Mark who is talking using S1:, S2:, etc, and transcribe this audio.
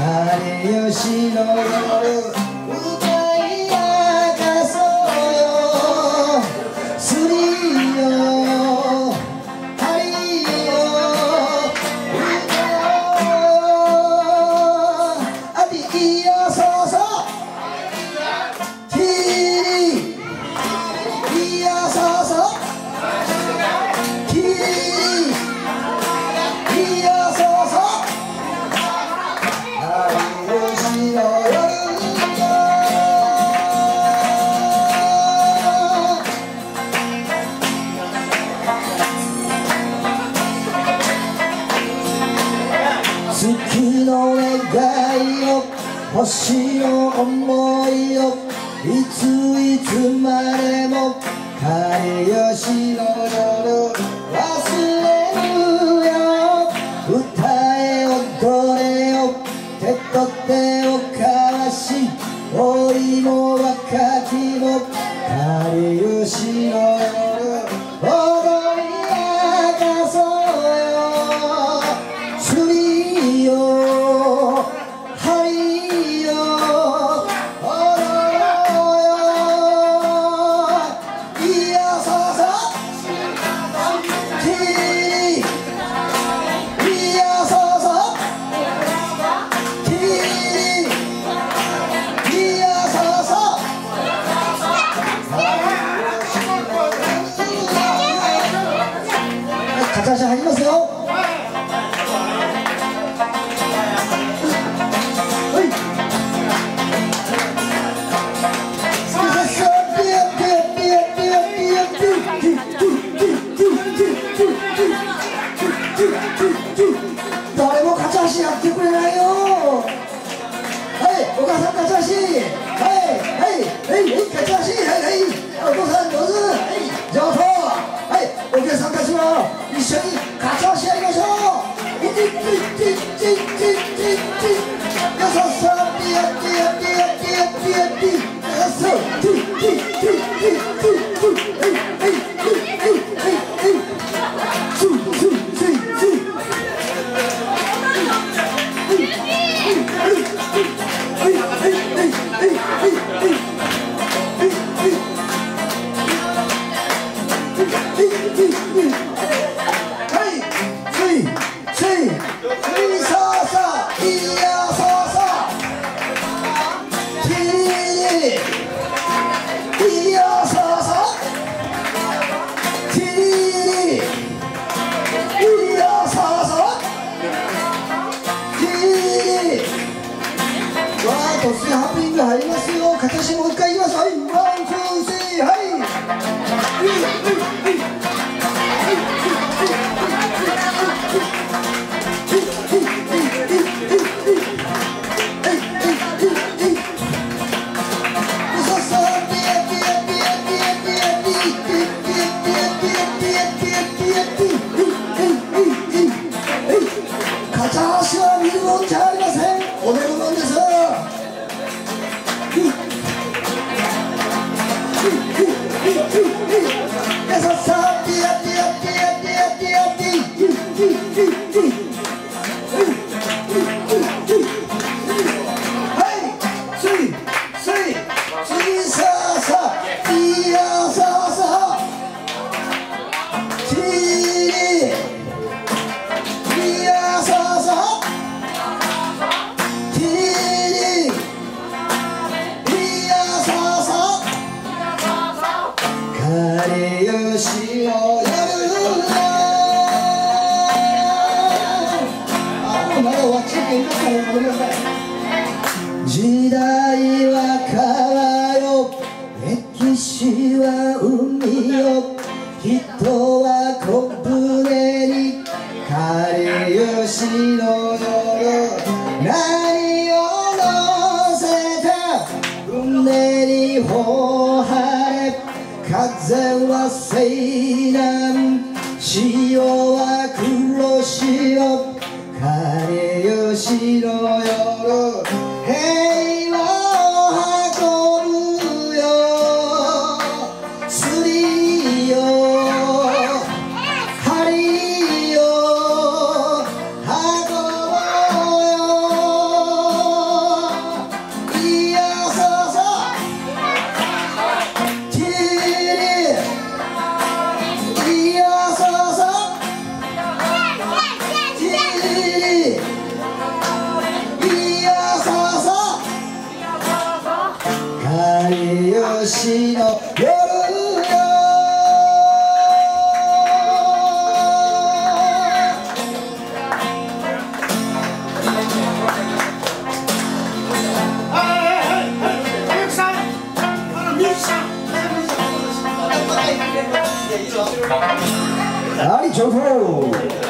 S1: 晴れ吉の夜歌い明かそうよスリーよハリーよ歌おうあびいよそうそうティーリーいやそうそうティーリーいやそうそう月の願いを星の想いをいつまでも晴れ吉の夜忘れるよ歌え踊れよ手と手を交わし老いも若きも晴れ吉の夜踊り明かそうよスリーよハリーよ踊ろうよいやそうそうティーリーいやそうそうティーリーいやそうそう片足入りますよ誰も片足やってくれないよはいお母さん片足はい片足はいお父さん上手上手はいお客さんたちも一緒に片足やりましょうよそそピヤピヤピヤピヤピヤピよそ突然ハプニング入りますよ。片足もう一回言います。はい、ワン、ツー、スリー、はい。片足は見るもんじゃありません。おねるもんです。時代は川よ、歴史は海よ、人は小舟に枯れ吉の夜、何を乗せた船に帆張れ、風は西南、潮は黒潮、枯れ吉の夜、平和を運ぶよ、スリーよハリーよ運ぼうよ年の夜よAli Jogo